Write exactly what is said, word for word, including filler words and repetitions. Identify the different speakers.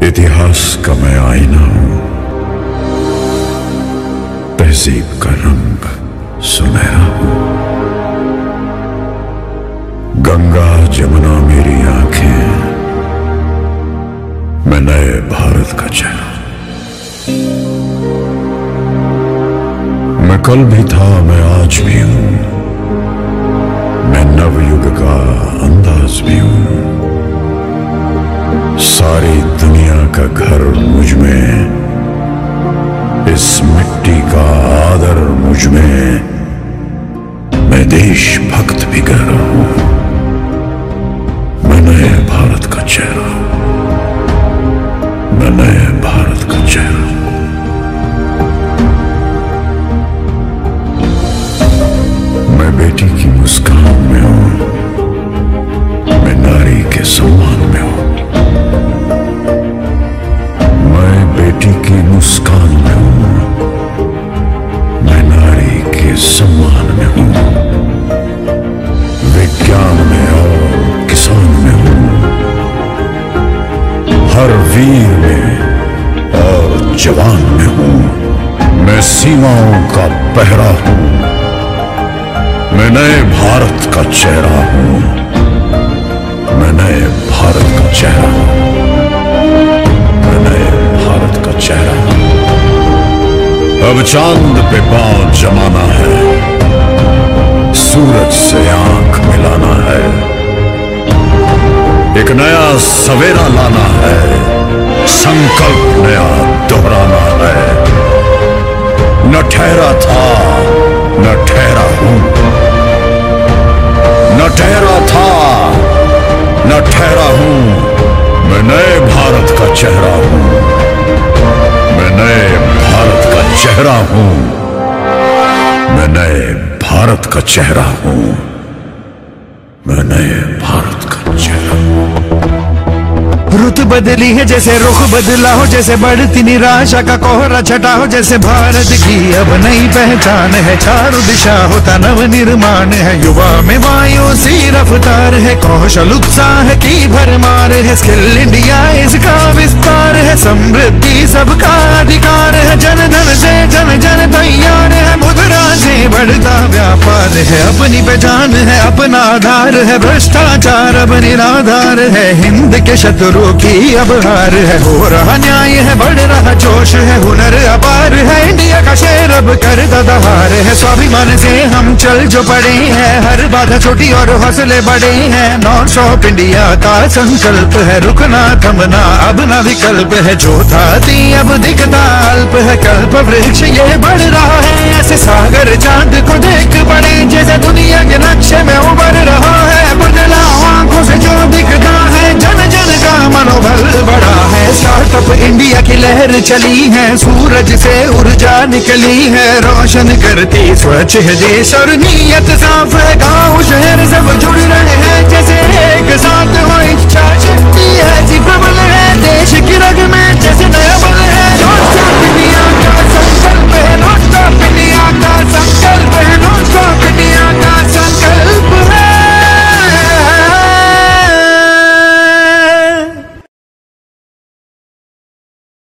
Speaker 1: इतिहास का मैं आईना हूं, तहजीब का रंग सुनहरा हूं। गंगा जमुना मेरी आंखें, मैं नए भारत का चेहरा। मैं कल भी था, मैं आज भी हूं, मैं नवयुग का अंदाज भी हूं। सारी दुनिया का घर मुझ में, इस मिट्टी का आदर मुझ में, मैं देशभक्त भी गहरा हूं। मैं नए भारत का चेहरा हूं, मैं नए भारत का चेहरा हूं। मैं बेटी की मुस्कान में हूं, मैं नारी के सम्मान में हूं। मैं बेटी की मुस्कान में हूं, मैं नारी के सम्मान में हूं। विज्ञान में और किसान में हूं, हर वीर में और जवान में हूं। मैं सीमाओं का पहरा हूं, मैं नए भारत का चेहरा हूं, मैं नए भारत का चेहरा हूं, मैं नए भारत का चेहरा हूं। अब चांद पे पांव जमाना है, सूरज से आंख मिलाना है। एक नया सवेरा लाना है, संकल्प नया दोहराना है। न ठहरा था, न ठहरा हूं, न ठहरा था, न ठहरा हूं। मैं नए भारत का चेहरा हूं, मैं नए भारत का चेहरा हूं, मैं नए भारत का चेहरा हूं, मैं नए भारत का चेहरा हूं।
Speaker 2: रुत बदली है जैसे रुख बदला हो, जैसे बढ़ती निराशा का कोहरा छटा हो। जैसे भारत की अब नई पहचान है, चारों दिशा होता नव निर्माण है। युवा में वायु सी रफ्तार है, कौशल उत्साह की भरमार है। स्किल इंडिया इसका विस्तार है, समृद्धि सबका अधिकार है। जन धन से जन जन तैयार है, मुद्रा से बढ़ता व्यापार है। अपनी पहचान है, अपना आधार है, भ्रष्टाचार अब निराधार है। हिंद के शत्रु की अब हार है, हो रहा न्याय है, बढ़ रहा जोश है। हुनर अपार है, इंडिया का शेर अब करता दहार है। स्वाभिमान से हम चल जो पड़े हैं, हर बाधा छोटी और हौसले बड़े हैं। नॉर्थ ऑफ इंडिया का संकल्प है, रुकना थमना अब ना विकल्प है। जो था ती अब दिखता अल्प है, कल्प वृक्ष ये बढ़ रहा है। ऐसे सागर चांद को देख पड़े, जैसे दुनिया के नक्शे में उभर रहा है। बदलाव आंखों से जो दिखता है, जन जन का मनोबल बढ़ा है। स्टार्टअप इंडिया की लहर चली है, सूरज से ऊर्जा निकली है। रोशन करती स्वच्छ है देश और नीयत साफ है। गाँव शहर सब जुड़ रहे हैं, जैसे एक साथ हो। इच्छा शक्ति है जी प्रबल है, देश की रग में जैसे नया